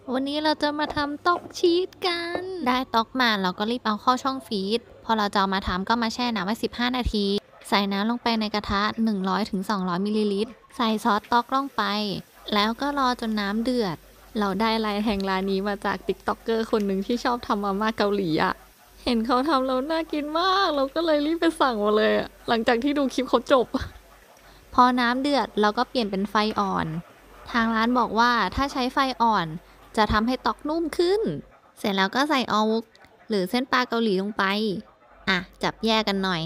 วันนี้เราจะมาทำต๊อกชีสกัน ได้ต๊อกมาเราก็รีบเอาเข้าช่องฟีดพอเราจะเอามาทำก็มาแช่น้ำไว้15 นาที ใส่น้ำลงไปในกระทะ 100-200 มิลลิลิตร ใส่ซอสต๊อกลงไป แล้วก็รอจนน้ำเดือด เราได้ไลน์แห่งร้านนี้มาจากติ๊กต็อกเกอร์คนหนึ่งที่ชอบทำมาม่าเกาหลีอะเห็นเขาทำแล้วน่ากินมาก เราก็เลยรีบไปสั่งมาเลยอะหลังจากที่ดูคลิปเขาจบ พอน้ำเดือดเราก็เปลี่ยนเป็นไฟอ่อน ทางร้านบอกว่าถ้าใช้ไฟอ่อนจะทำให้ต๊อกนุ่มขึ้น เสร็จแล้วก็ใส่ออมุกหรือเส้นปลาเกาหลีลงไปอ่ะจับแยกกันหน่อย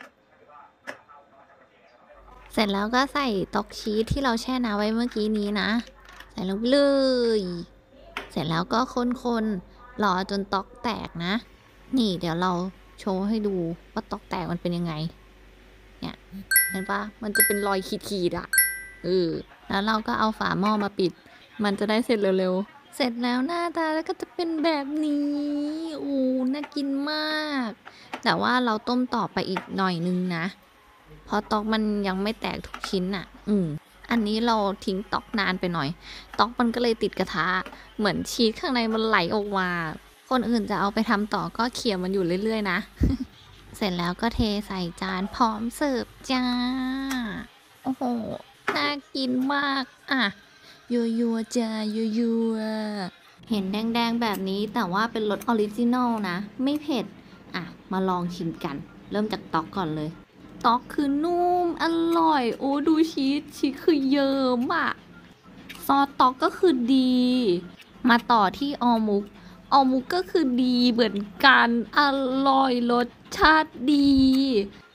เสร็จแล้วก็ใส่ต๊อกชีสที่เราแช่น้ำไว้เมื่อกี้นี้นะ ใส่ลงไปเลย เสร็จแล้วก็คนๆรอจนต๊อกแตกนะ นี่เดี๋ยวเราโชว์ให้ดูว่าต๊อกแตกมันเป็นยังไง เนี่ยเห็นปะมันจะเป็นรอยขีดๆอ่ะแล้วเราก็เอาฝาหม้อมาปิด มันจะได้เสร็จเร็วๆ เสร็จแล้วหน้าตาแล้วก็จะเป็นแบบนี้น่ากินมาก แต่ว่าเราต้มต่อไปอีกหน่อยนึงนะ เพราะต๊อกมันยังไม่แตกทุกชิ้นอ่ะอันนี้เราทิ้งต๊อกนานไปหน่อย ต๊อกมันก็เลยติดกระทะ เหมือนชีสข้างในมันไหลออกมา คนอื่นจะเอาไปทำต่อก็เขี่ยมันอยู่เรื่อยๆนะ เสร็จแล้วก็เทใส่จานพร้อมเสิร์ฟจ้า โอ้โห น่ากินมากอ่ะยัวจ้ายัวเห็นแดงๆแบบนี้แต่ว่าเป็นรสออริจินอลนะ ไม่เผ็ดอ่ะมาลองชิมกัน เริ่มจากต๊อกก่อนเลย ต๊อกคือนุ่มอร่อยโอ้ดูชีสคือเยิ้มอ่ะซอสต๊อกก็คือดี มาต่อที่ออมุกก็คือดีเหมือนกันอร่อยรสชาติดี